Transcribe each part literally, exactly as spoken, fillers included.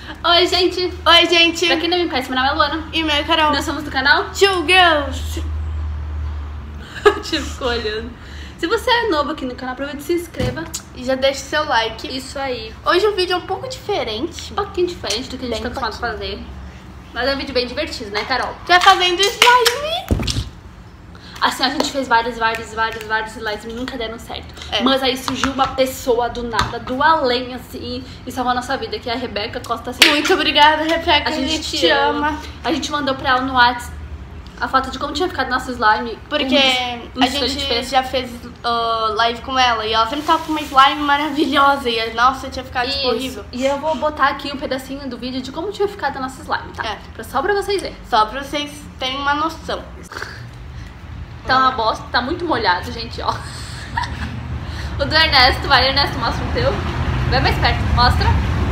Oi, gente! Oi, gente! Pra quem não me conhece, meu nome é Luana. E meu é Carol. Nós somos do canal Two Girls. Tipo, ficou olhando. Se você é novo aqui no canal, aproveita e se inscreva. E já deixa seu like. Isso aí. Hoje o vídeo é um pouco diferente. Um pouquinho diferente do que a gente Bem tá acostumado a fazer. Mas é um vídeo bem divertido, né, Carol? Já fazendo slime. Assim, a gente fez vários, vários, vários, vários slides e nunca deram certo. É. Mas aí surgiu uma pessoa do nada, do além, assim, e salvou a nossa vida, que é a Rebeca Costa. Assim. Muito obrigada, Rebeca. A gente te ama. A gente mandou pra ela no WhatsApp a foto de como tinha ficado nosso slime. Porque um dos, um a, dos gente que a gente fez. já fez uh, live com ela e ela sempre tava com uma slime maravilhosa. E nossa, tinha ficado tipo, horrível. E eu vou botar aqui um pedacinho do vídeo de como tinha ficado a nossa slime, tá? É. Pra, só pra vocês verem. Só pra vocês terem uma noção. Tá uma bosta, tá muito molhado, gente, ó. O do Ernesto, vai, Ernesto, mostra o teu. Vai mais perto, mostra.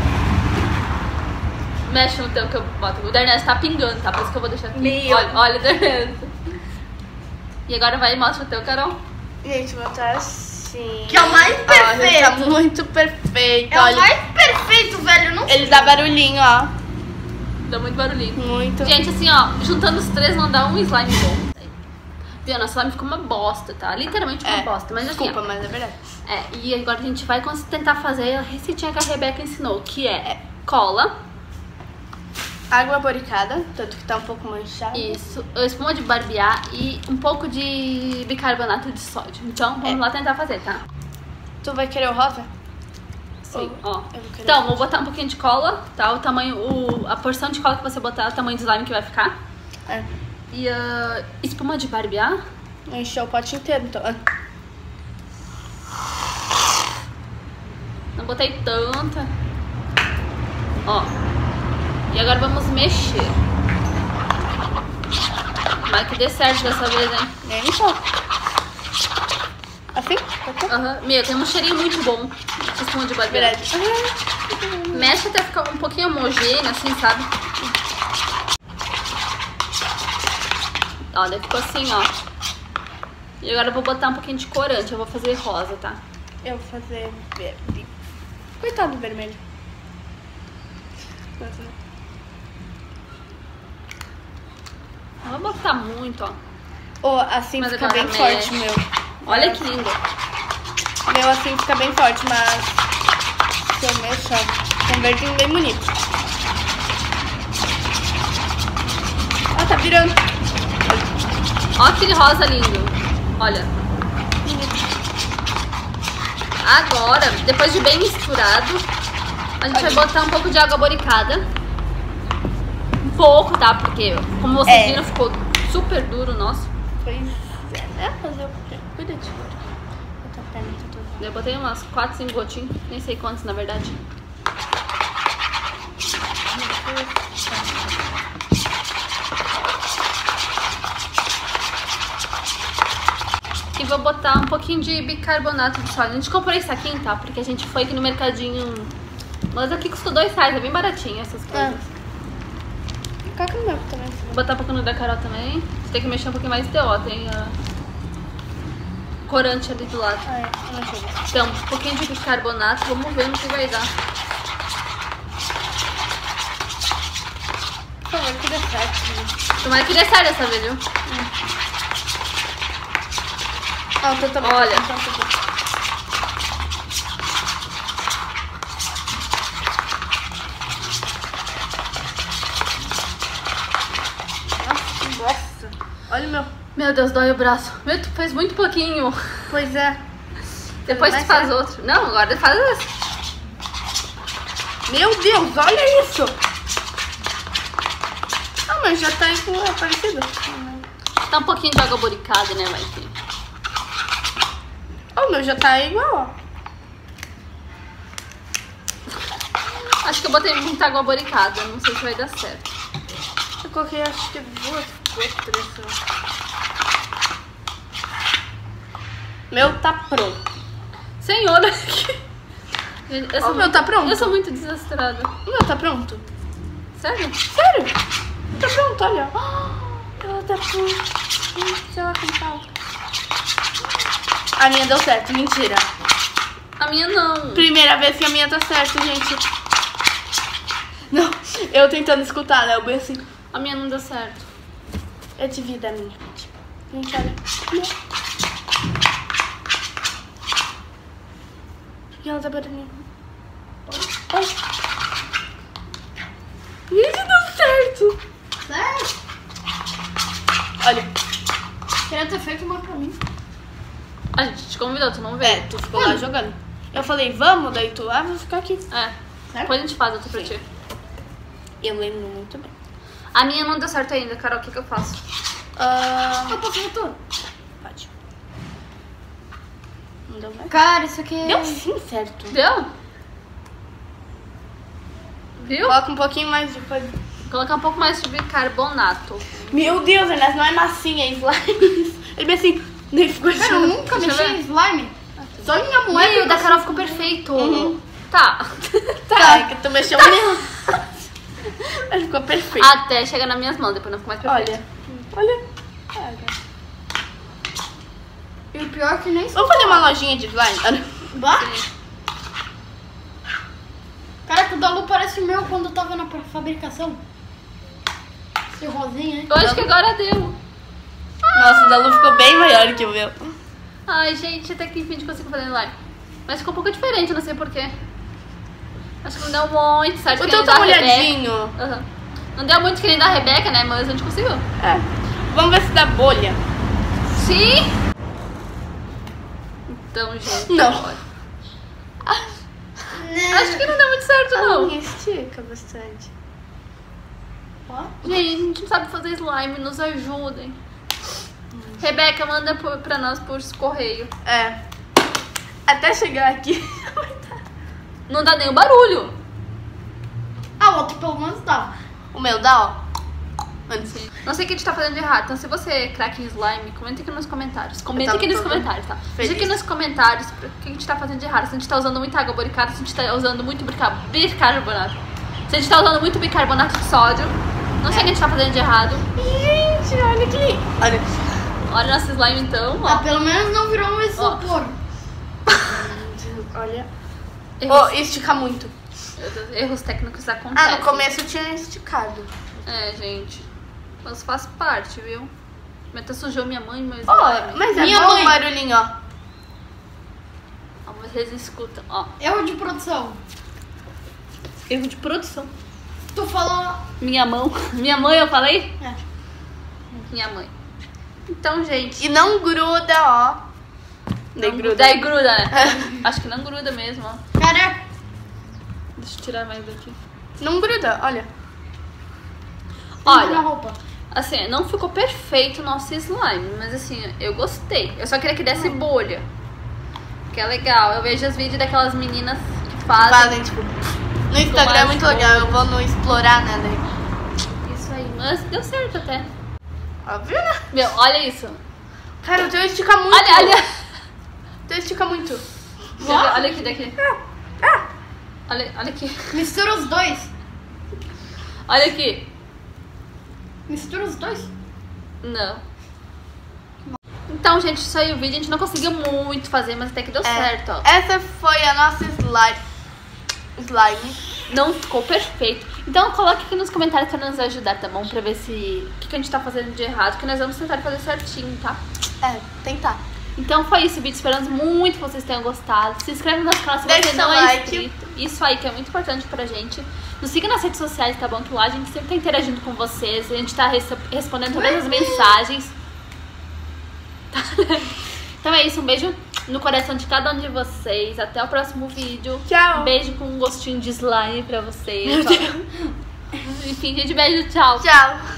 Mexe no teu que eu boto. O do Ernesto tá pingando, tá? Por isso que eu vou deixar aqui. Meu. Olha, olha o do Ernesto. E agora vai e mostra o teu, Carol. Gente, vou botar assim. Que é o mais perfeito. Olha, tá muito perfeito. É olha. o mais perfeito, velho. Não Ele dá barulhinho, ó. Dá muito barulhinho. Muito. Gente, assim, ó, juntando os três não dá um slime bom. Viu? Nossa slime ficou uma bosta, tá? Literalmente uma É, bosta. Mas assim, desculpa, ó, mas é verdade. É, e agora a gente vai tentar fazer a receitinha que a Rebeca ensinou, que é cola. Água boricada, tanto que tá um pouco manchado. Isso, espuma de barbear e um pouco de bicarbonato de sódio. Então, vamos É. lá tentar fazer, tá? Tu vai querer o rosa? Sim, Ou- ó. eu vou querer Então, o vou botar um pouquinho de cola, tá? O tamanho, o, a porção de cola que você botar é o tamanho de slime que vai ficar. É. E uh, espuma de barbear. Encheu o pote inteiro, então. Ah. Não botei tanta. Ó. E agora vamos mexer. Vai que dê certo dessa vez, hein? Nem só. Assim? Tá Aham. Meu, tem um cheirinho muito bom de espuma de barbear. verdade. Mexe até ficar um pouquinho homogêneo, assim, sabe? Olha, ficou assim, ó. E agora eu vou botar um pouquinho de corante. Eu vou fazer rosa, tá? Eu vou fazer verde. Coitado do vermelho. Não vou botar muito, ó. Ou assim Mas fica agora bem mexe. forte, meu. Olha que lindo. Meu assim fica bem forte, mas se eu mexo, ó, fica um verdinho bem bonito. Ó, tá virando. Ó aquele rosa lindo. Olha. Agora, depois de bem misturado, a gente Olha. vai botar um pouco de água boricada. Um pouco, tá? Porque, como vocês É. viram, ficou super duro o nosso. Pois é, né? Mas eu cuida de outra perna tá toda. Eu botei umas quatro, cinco gotinhos. Nem sei quantos, na verdade. E vou botar um pouquinho de bicarbonato de sódio. A gente comprou esse aqui, tá? Porque a gente foi aqui no mercadinho. Mas aqui custou dois reais, é bem baratinho essas coisas. Coloca no meu também. Vou botar um pouquinho no da Carol também. Você tem que mexer um pouquinho mais de ó, tem a corante ali do lado. Ah, é. Eu não chego. Então, um pouquinho de bicarbonato, vamos ver no que vai dar. Por favor, que dê certo. Gente. Tomara que dê certo dessa vez, viu? Ah, eu tô também. Olha. Então, tá bom. Nossa, que bosta. Olha o meu. Meu Deus, dói o braço. Meu, tu fez muito pouquinho. Pois é. Depois tu Vai faz ser. outro. Não, agora faz esse. Meu Deus, olha isso. Ah, mas já tá igual, é parecido. Tá um pouquinho de água boricada, né, vai ter. Oh, o meu já tá igual, ó. Acho que eu botei muita água boricada, não sei se vai dar certo. Eu coloquei, acho que duas, duas, três. Meu tá pronto. Senhora, eu Ô, sou meu, tá pronto? Eu sou muito desastrada. O meu tá pronto? Sério? Sério? Tá pronto, olha. Ela tá pronto. Sei lá como tá. A minha deu certo, mentira. A minha não. Primeira vez que a minha tá certo, gente. Não. Eu tentando escutar, né? Eu bem assim. A minha não deu certo. Eu te vi da minha. Gente, olha. E ela tá barulhinho. Olha. Gente, deu certo. Sério? Olha. Queria ter feito uma pra mim. A gente te convidou, tu não É, veio. tu ficou lá jogando. Eu falei, vamos, daí tu, ah, vou ficar aqui. É. Certo? Depois a gente faz outra pra ti. Eu lembro muito bem. A minha não deu certo ainda, Carol. O que que eu faço? Ah, Eu posso ver tudo. pode. Não deu mais? Cara, isso aqui é... Deu sim certo. Deu? Viu? Coloca um pouquinho mais de coisa. Colocar um pouco mais de bicarbonato. Meu Deus, Ernesto, não é massinha, é slime. Ele bem assim, nem ficou Cara, eu assim. nunca Deixa eu mexi ver. em slime. Só minha moeda. Meu, da Carol ficou perfeito. Uhum. Tá. Tá, é que tu mexeu nele. Mas ficou perfeito. Até chegar nas minhas mãos, depois não ficou mais perfeito. Olha, olha. Olha. E o pior é que nem... Vamos fazer uma lojinha de slime? Olha. Bah. Caraca, o da Lu parece o meu quando eu tava na fabricação. Esse rosinha, hein? Eu acho que agora deu. Nossa, o da Lu ficou bem maior que o meu. Ai, gente, até que enfim a gente conseguiu fazer live. Mas ficou um pouco diferente, não sei porquê. Acho que não deu muito certo. O que teu nem tá da Rebeca. molhadinho. Aham. Não deu muito que nem da Rebeca, né? Mas a gente conseguiu. É. Vamos ver se dá bolha. Sim! Então, gente. Não. olha. Acho que não deu muito certo, não. Não. Estica bastante. Ó. Gente, a gente não sabe fazer slime, nos ajudem. Rebeca, manda por- pra nós por correio. É. Até chegar aqui. Não dá nem o barulho. Ah, o outro pelo menos dava. O meu dá, ó. Sim. Não sei o que a gente tá fazendo de errado. Então, se você é craque em slime, comenta aqui nos comentários. Comenta tava aqui nos toda comentários, tá? feliz. Deixa aqui nos comentários o que a gente tá fazendo de errado. Se a gente tá usando muita água boricada, se a gente tá usando muito bica- bicarbonato. Se a gente tá usando muito bicarbonato de sódio. Não sei o que a gente tá fazendo de errado. Gente, olha que lindo. Olha. Olha nosso slime então, Ah, ó. pelo menos não virou um isopor. Olha. Erros, Oh, estica muito. erros técnicos acontecem. Ah, no começo tinha esticado. É, gente. Mas faz parte, viu? Mas até sujou minha mãe, mas. Oh, mas é Minha bom mãe. o barulhinho, ó. Ó, vocês escutam, ó. Erro de produção. Erro de produção. Tu falou... Minha mão. Minha mãe, eu falei? É. Minha mãe. Então, gente. E não gruda, ó. Daí não- gruda. Daí gruda, né? Acho que não gruda mesmo, ó. Caraca. Deixa eu tirar mais daqui. Não gruda, olha. Na Olha, roupa. assim, não ficou perfeito o nosso slime, mas assim, eu gostei. Eu só queria que desse bolha. Que é legal. Eu vejo os vídeos daquelas meninas que fazem. Fazem, tipo... No Instagram é mais muito bom. legal. Eu vou no explorar, né? Daí. Isso aí. Mas deu certo até. Óbvio, né? Meu, olha isso. Cara, o teu estica muito. Olha, olha. O teu estica muito. Olha, olha aqui daqui. Olha, olha aqui. Mistura os dois. Olha aqui. Mistura os dois. Não. Então, gente, isso aí o vídeo. A gente não conseguiu muito fazer, mas até que deu É. certo, ó. Essa foi a nossa slime. Slime. Não ficou perfeito. Então, coloque aqui nos comentários pra nos ajudar, tá bom? Pra ver se o que, que a gente tá fazendo de errado. Que nós vamos tentar fazer certinho, tá? É, tentar. Então foi isso o vídeo. Esperamos muito que vocês tenham gostado. Se inscreve no nosso canal se Deixa você não seu é like. inscrito. Isso aí que é muito importante pra gente. Nos siga nas redes sociais, tá bom? Que lá a gente sempre tá interagindo com vocês. A gente tá res- respondendo todas as mensagens. Tá? Então é isso. Um beijo no coração de cada um de vocês. Até o próximo vídeo. Tchau. Um beijo com um gostinho de slime pra vocês. Ó. Enfim, gente, beijo. Tchau. Tchau.